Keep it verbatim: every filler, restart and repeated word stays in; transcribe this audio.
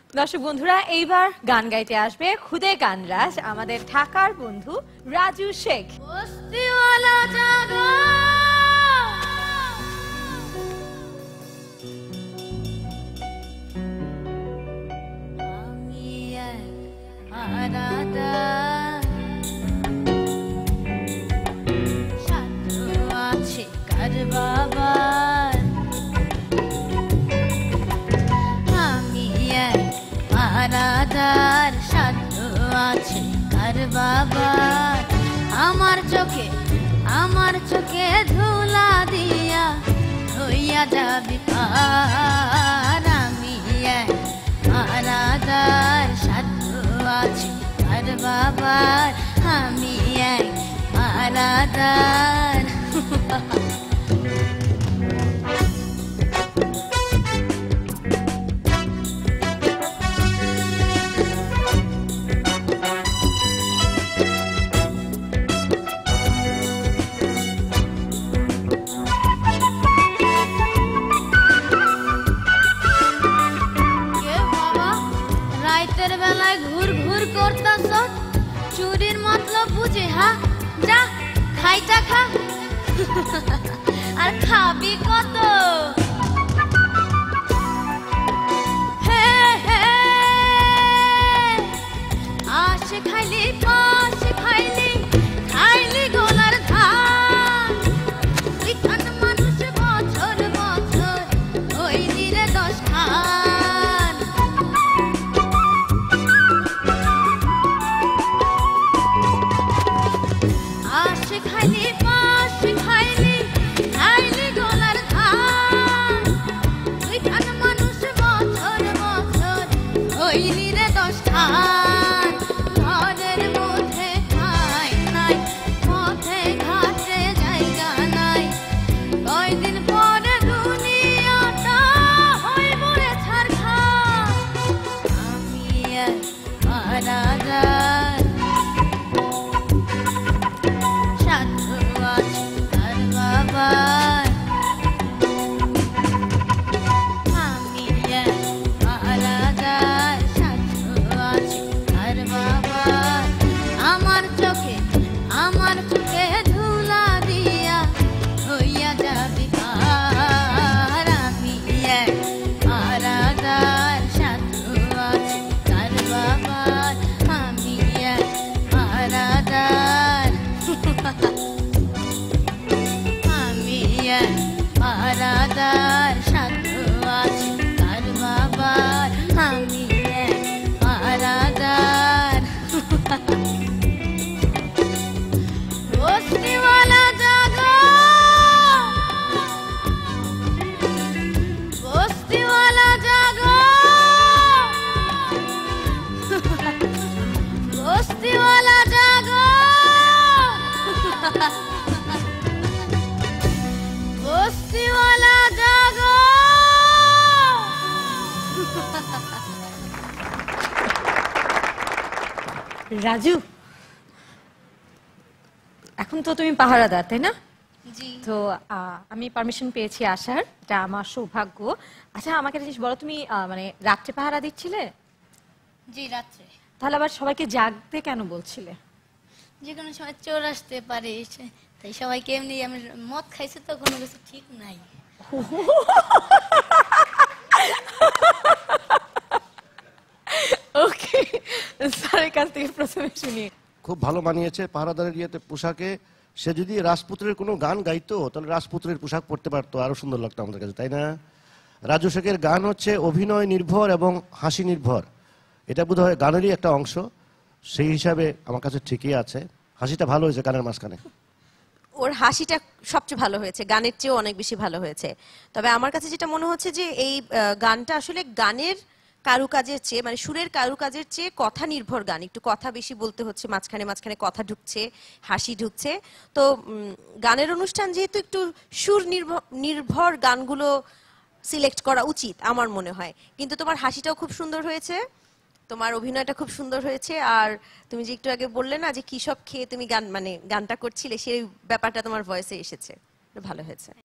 দর্শক বন্ধুরা, এইবার গান গাইতে আসবে খুদে গানরাজ আমাদের ঢাকার বন্ধু রাজু শেখ। বস্তিওয়ালা জাগো আমি এক আলাদা সাধ্য আছে কার বাবার, আরাদার সাধ্য আছে কার বাবার। আমার চোখে আমার চোখে ধুলা দিয়া হইয়া যাবি পার। আমি এক আরাদার সাধ্য আছে কার বাবার, আমি এক আরাদার। রাতের বেলায় ঘুর ঘুর করতাছ, চুরির মতলব বুঝে? হা যা খাইটা খা। আর খাবি কত? হে হে আশে খাইলি পাশে খাইলি খাইলি গোলার ধান। এখান মানুষ বছর বছর ওই দিলে দশ খান। আশে খাইলি পাশে খাইলি খাইলি গোলার ধান। ওইখান মানুষ বছর বছর হইলি রে দশ খান। ঘরের মধ্যে খাই নাই, পথে ঘাটে জায়গা নাই। কয়দিন পরে দুনিয়াটা হইব রে ছারখার। আমি এক আলাদার সাধ্য আছে কার বাবার, আমি এক আলাদার সাধ্য আছে কার বাবার। আমার চোখে আমার চোখে ধুলা দিয়া হইয়া যাবি পার। আমি এক আলাদার সাধ্য আছে কার বাবার, আমি এক আলাদার। আমি এক আলাদার সাধ্য আছে কার বাবার, আমি এক আলাদার। বস্তিওয়ালা জাগো বস্তিওয়ালা জাগো বস্তিওয়ালা জাগো বস্তিওয়ালা জাগো। রাজু, এখন তো তুমি পাহারাদার, তাই না? জি। তো আমি পারমিশন পেয়েছি আসার, এটা আমার সৌভাগ্য। আচ্ছা, আমাকে একটা জিনিস বলো, তুমি মানে রাত্রে পাহারা দিচ্ছিলে? জি, রাত্রে। তাহলে আবার সবাইকে জাগতে কেন বলছিলে? যে কোনো সময় চোর আসতে পারে, তাই সবাইকে এমনি আমি মদ খাইছে তো কোনো কিছু ঠিক নাই। ওকে, স্যারের কাছ থেকে প্রথমে শুনি। খুব ভালো মানিয়েছে পাহারাদারের ইয়েতে পোশাকে। সে যদি রাজপুত্রের কোনো গান গাইতো তাহলে রাজপুত্রের পোশাক পরতে পারতো, আরো সুন্দর লাগতো আমাদের কাছে, তাই না? রাজু শেখের গান হচ্ছে অভিনয় নির্ভর এবং হাসি নির্ভর। এটা বোধহয় গানেরই একটা অংশ, সেই হিসাবে আমার কাছে ঠিকই আছে। হাসিটা ভালো হয়েছে গানের মাঝখানে। ওর হাসিটা সবচেয়ে ভালো হয়েছে, গানের চেয়েও অনেক বেশি ভালো হয়েছে। তবে আমার কাছে যেটা মনে হচ্ছে যে এই গানটা আসলে গানের কারুকাজের চেয়ে, মানে সুরের কারুকাজের চেয়ে কথা নির্ভর গান। একটু কথা বেশি বলতে হচ্ছে, মাঝখানে মাঝখানে কথা ঢুকছে, হাসি ঢুকছে। তো গানের অনুষ্ঠান যেহেতু একটু সুর নির্ভর নির্ভর গানগুলো সিলেক্ট করা উচিত আমার মনে হয়। কিন্তু তোমার হাসিটাও খুব সুন্দর হয়েছে, তোমার অভিনয়টা খুব সুন্দর হয়েছে। আর তুমি যে একটু আগে বললে না যে কি সব খেয়ে তুমি গান মানে গানটা করছিলে, সেই ব্যাপারটা তোমার ভয়েসে এসেছে, ভালো হয়েছে।